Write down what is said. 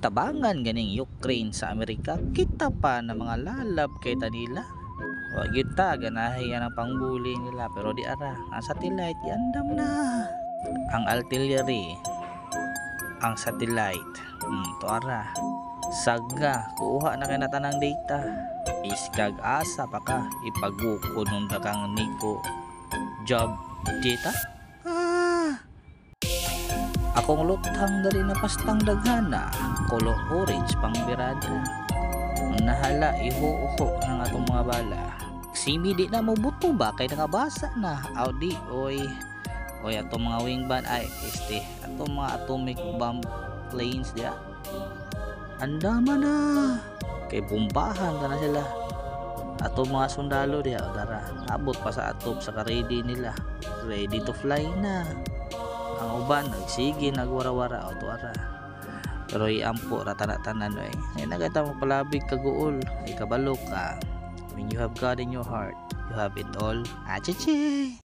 tabangan ganing Ukraine sa Amerika, kita pa na mga lalab kay tanila. Wag yun ta ganahe yan ang pangbuli nila, pero di ara ang satellite yandam na ang artillery, ang satellite to ara saga kuha na kay natanang data, iskag asa pa ka ipaguko nung dagang niko job data. Akong luthang dali na pastang daghana, kolo orange pang birada. Nahala iho-uho ng atong mga bala. Simi di na mo buto ba kay nakabasa na. Audi oy atong mga wingman ay atong mga atomic bomb planes dia. Andama na. Kay bombahan na sila. Atong mga sundalo dia dara. Abot pa sa atop sa ready nila. Ready to fly na. Ang uban nagsige nagwara-wara o tuara, pero iampo ratana-tanan ay nagata mo palabig kaguol ay kabalo ka. When you have God in your heart, you have it all. Achiche.